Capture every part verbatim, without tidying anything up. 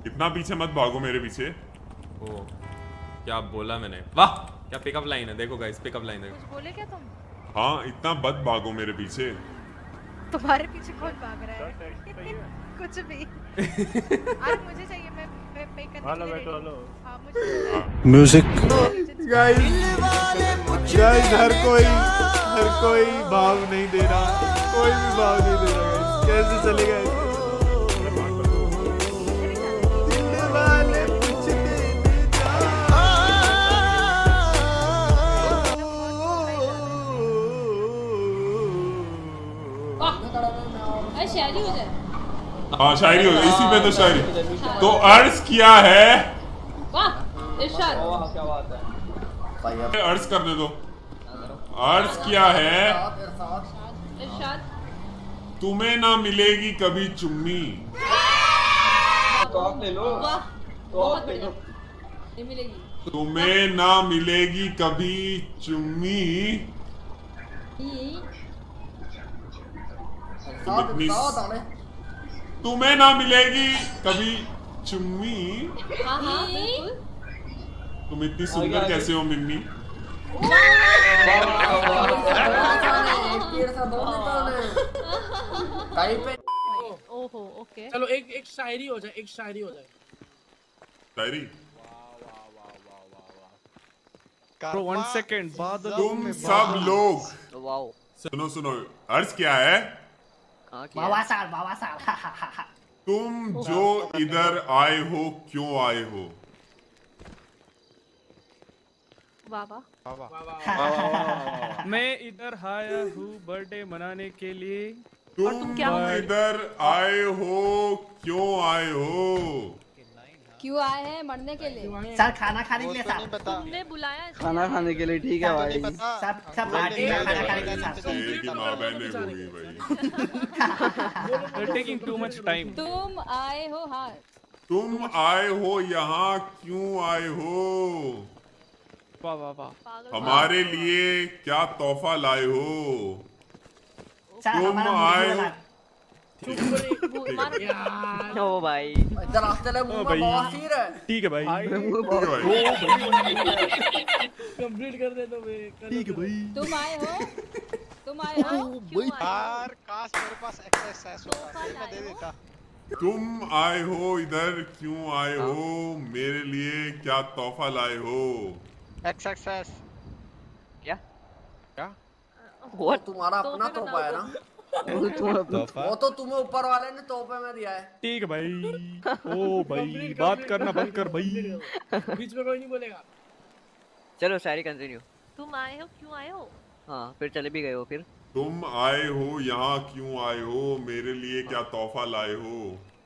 इतना पीछे मत भागो मेरे पीछे। ओ क्या बोला मैंने, वाह क्या पिकअप लाइन है, देखो गाइस पिकअप लाइन देखो। कुछ बोले क्या तुम? हाँ इतना मत भागो मेरे पीछे। तुम्हारे पीछे कौन भाग रहा है? कुछ भी। अरे मुझे चाहिए, मैं मैं पे करने के लिए रेडी हूं। हां मुझे म्यूजिक। गाइस गाइस हर कोई हर कोई भाव नहीं दे रहा, कोई भी भाव नहीं दे रहा गाइस, कैसे चलेगा इसके? शायरी हो जाए। हाँ शायरी हो जाए, इसी पे तो शायरी। तो अर्ज किया है। वाह इरशाद। क्या बात है, अर्ज कर दे दो। अर्ज किया है, इरशाद। तुम्हें ना मिलेगी कभी चुम्मी। तो आप ले लो। वाह बहुत बढ़िया, ये मिलेगी। तुम्हें ना मिलेगी कभी चुम्मी। तुम्हें ना मिलेगी कभी चुम्मी। हाँ हाँ तुम इतनी सुंदर कैसे हो मिन्नी। ओहो ओके। चलो एक एक शायरी हो जाए, एक शायरी हो जाए। शायरी। Bro, one second, बादलों तुम में सब लोग वाओ सुनो सुनो, अर्ज क्या है। बाबा साल बाबा साल। तुम जो इधर आए हो क्यों आए हो। वाह मैं इधर आया हूँ बर्थडे मनाने के लिए। तुम, तुम इधर आए हो क्यों आए हो। क्यों आए हैं, मरने के लिए। सर खाना खाने के लिए सर। तुमने बुलाया खाना खाने के लिए, ठीक है भाई। सब सब पार्टी में खाना खाने के लिए सर। तेरी माँ बहने होगी भाई। You're taking too much time. तुम आए हो, हाँ तुम आए हो यहाँ क्यों आए हो। वाह वाह वाह। हमारे लिए क्या तोहफा लाए हो। तुम आए हो। ओ भाई इधर रास्ते ले मुंह में बवासीर है। ठीक है भाई, कंप्लीट कर दे तो भाई। ठीक है भाई। तुम आए हो, तुम आए हो क्यों आए यार काश मेरे पास एक्सेस होता, मैं दे देता। तुम आए हो इधर क्यों आए हो, मेरे लिए क्या तोहफा लाए हो। एक्सेस क्या क्या वो तुम्हारा अपना तोहफा है ना। वो तो तुम्हें ऊपर वाले ने तोहफे में दिया है। ठीक है भाई। ओ भाई बात करना बंद कर भाई, बीच में कोई नहीं बोलेगा। चलो शायरी कंटिन्यू। तुम आए हो क्यों आए हो। हाँ फिर चले भी गए हो फिर। तुम आए हो यहाँ क्यों आए हो, मेरे लिए क्या तोहफा लाए हो।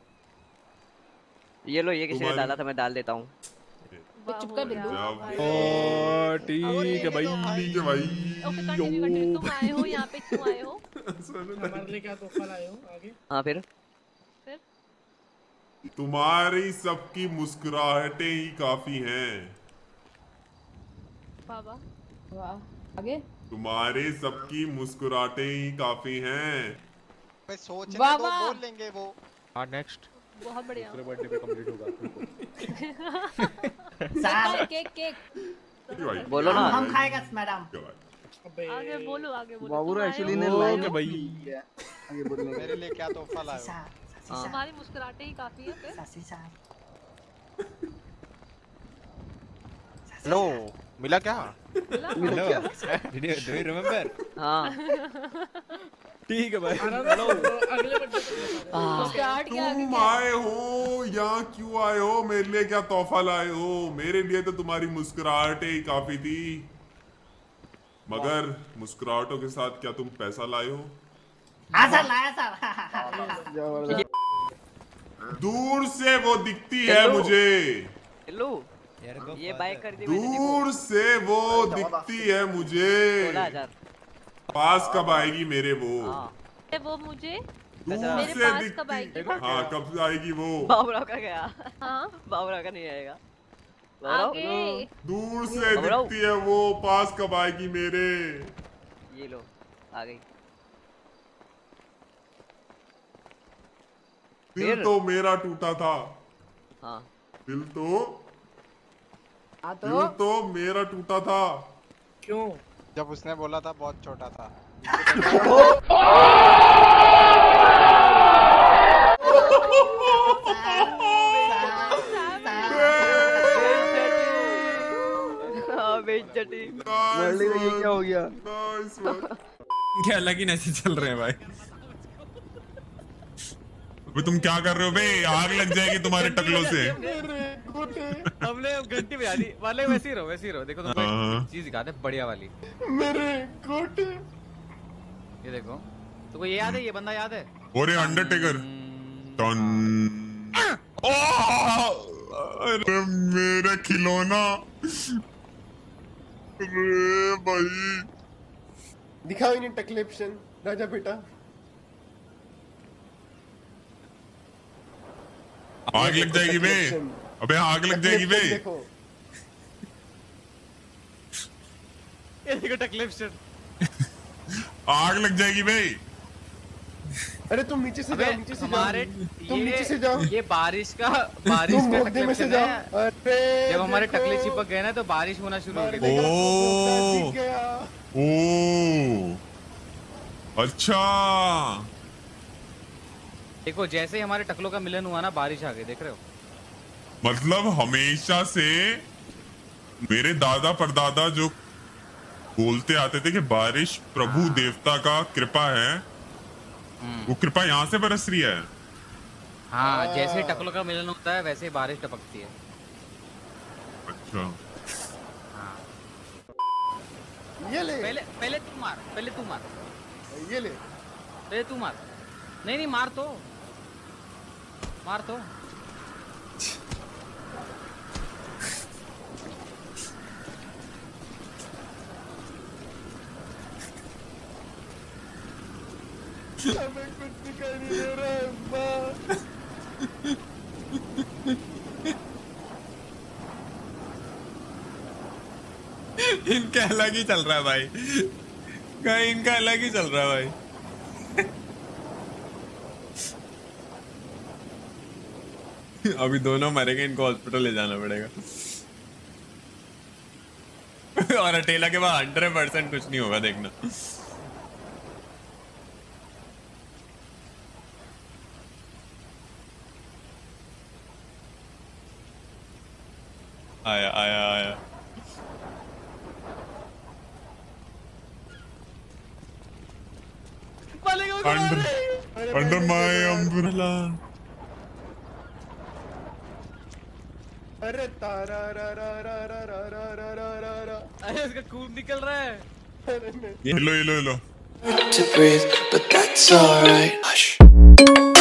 ये लो, ये किसी ने डाला था, मैं डाल देता हूँ। चुप कर बिंदु। ओ ठीक है भाई, ठीक है भाई। Okay continue continue. तुम आए हो यहाँ पे क्यों आए हो। हमारे लिए क्या तोहफा लाए हो, आगे। हाँ फिर फिर तुम्हारी सबकी मुस्कुराहटें ही काफी हैं। बाबा वाह आगे। तुम्हारे सबकी मुस्कुराहटें ही काफी हैं। मैं सोच रहा तो बोल लेंगे वो। हाँ नेक्स्ट। बहुत बढ़िया। दूसरे बर्थडे पे कंप्लीट होगा। सर केक केक बोलो ना। हम खाएगा मैडम। आगे बोलो आगे बोलो। बाबू एक्चुअली ने लाइन है भाई। आगे बोलने मेरे लिए क्या तोहफा लाए हो। तुम्हारी मुस्कुराहटें ही काफी है। फिर सासी साहब लो मिला क्या। मिला क्या डू यू रिमेंबर। हाँ ठीक है भाई। अगले बर्थडे स्टार्ट क्या तुम आए हो यहाँ क्यों आए हो, मेरे लिए क्या तोहफा लाए हो। मेरे लिए तो तुम्हारी मुस्कुराहटें ही काफी थी, मगर मुस्कुराहटों के साथ क्या तुम पैसा लाए हो। हाँ सर लाया सर। दूर से वो दिखती है मुझे। हेलो ये बाइक कर दी। दूर से वो दिखती है मुझे, पास कब आएगी मेरे वो। वो मुझे दूर मेरे से पास कब आएगी। दिखती। हाँ कब आएगी वो। बाबूराव का गया। हाँ बाबूराव का नहीं आएगा। आगे दूर से दिखती है वो, पास कब आएगी मेरे। ये लो आ गई। दिल तो मेरा टूटा था, हाँ दिल तो हाँ दिल तो तो मेरा टूटा था। क्यों? जब उसने बोला था बहुत छोटा था। बेइज्जती। वर्ल्ड में ये क्या हो गया? Nice one. क्या अलग ही नशे चल रहे हैं भाई। अबे तुम क्या कर रहे हो बे? आग लग जाएगी तुम्हारे टकलों से। हमने घंटी बजा दी। वाले वैसे ही रहो वैसे ही रहो। देखो तुमको हाँ। एक चीज दिखाते हैं बढ़िया वाली। मेरे गोटे। ये देखो तुमको ये याद है? ये बंदा याद है? और ये अंडरटेकर। टन। अरे मेरा खिलौना। अरे भाई दिखाओ इन्हें टकलेप्शन राजा बेटा। आग लग जाएगी बे। अबे आग लग जाएगी बे। देखो ये देखो टकलेप्शन। आग लग जाएगी बे। अरे तुम नीचे से जाओ, नीचे से हमारे जाओ। तुम ये- नीचे से जाओ। ये बारिश का बारिश तुम का मोहद्दे में से टकलेप्शन जाओ। है। अरे जब हमारे देखो। टकले चिपक गए ना तो बारिश होना शुरू हो गई। देखो, ओ। दिख गया। ओ अच्छा। देखो जैसे ही हमारे टकलों का मिलन हुआ ना बारिश आ गई। देख रहे हो? मतलब हमेशा से मेरे दादा परदादा जो बोलते आते थे कि बारिश प्रभु देवता का कृपा है, वो कृपा यहाँ से बरस रही है। हाँ जैसे ही टकलों का मिलन होता है वैसे ही बारिश टपकती है। अच्छा ये ले पहले पहले तू मार पहले तू मार ये ले। पहले तू मार। नहीं नहीं मार तो मार तो। हमें कुछ दिखाई नहीं दे रहा है माँ। इनका अलग ही चल रहा है भाई। कहीं इनका अलग ही चल रहा है भाई। अभी दोनों मरेंगे। इनको हॉस्पिटल ले जाना पड़ेगा। और अटेला के बाद हंड्रेड परसेंट कुछ नहीं होगा देखना। आया आया आया। Under under my umbrella. अरे तारा रा रा रा रा रा रा रा रा रा रा। अरे इसका खून निकल रहा है। अरे नहीं। ये लो ये लो ये लो। to breathe, but that's alright. Hush.